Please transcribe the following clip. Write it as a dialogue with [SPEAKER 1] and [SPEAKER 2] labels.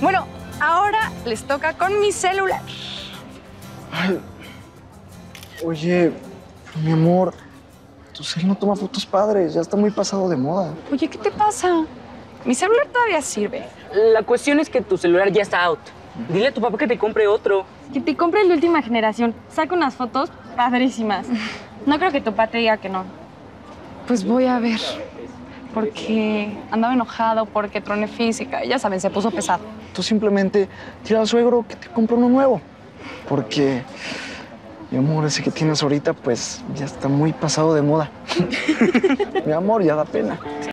[SPEAKER 1] Bueno, ahora les toca con mi celular.
[SPEAKER 2] Ay. Oye, mi amor, tu cel no toma fotos padres, ya está muy pasado de moda.
[SPEAKER 1] Oye, ¿qué te pasa? Mi celular todavía sirve.
[SPEAKER 3] La cuestión es que tu celular ya está out. Dile a tu papá que te compre otro.
[SPEAKER 4] Que te compres la última generación. Saca unas fotos padrísimas. No creo que tu papá te diga que no.
[SPEAKER 1] Pues voy a ver. Porque andaba enojado, porque troné física. Ya saben, se puso pesado.
[SPEAKER 2] Tú simplemente tira al suegro que te compre uno nuevo. Porque, mi amor, ese que tienes ahorita, pues ya está muy pasado de moda. Mi amor, ya da pena.